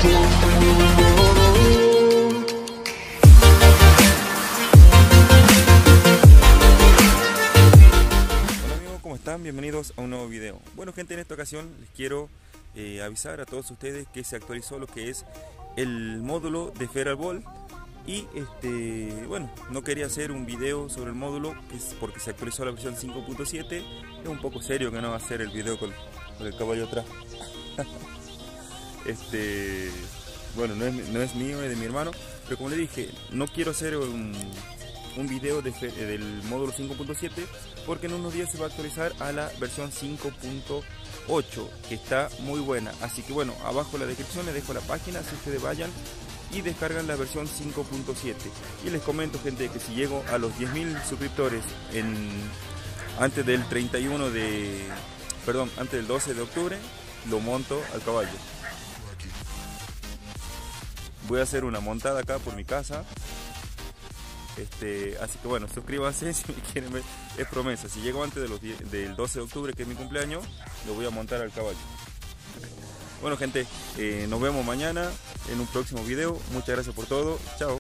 ¿Cómo están? Bienvenidos a un nuevo video. Bueno gente, en esta ocasión les quiero avisar a todos ustedes que se actualizó lo que es el módulo de Feral Ball. Y bueno, no quería hacer un video sobre el módulo porque se actualizó la versión 5.7. Es un poco serio que no va a hacer el video con el caballo atrás. Bueno, no es mío, es de mi hermano, pero como le dije, no quiero hacer un video del módulo 5.7 porque en unos días se va a actualizar a la versión 5.8, que está muy buena. Así que bueno, abajo en la descripción les dejo la página, si ustedes vayan y descargan la versión 5.7. Y les comento gente que si llego a los 10.000 suscriptores antes del 12 de octubre, lo monto al caballo. Voy a hacer una montada acá por mi casa. Así que bueno, suscríbanse si me quieren ver. Es promesa, si llego antes del 12 de octubre, que es mi cumpleaños, lo voy a montar al caballo. Bueno gente, nos vemos mañana en un próximo video. Muchas gracias por todo. Chao.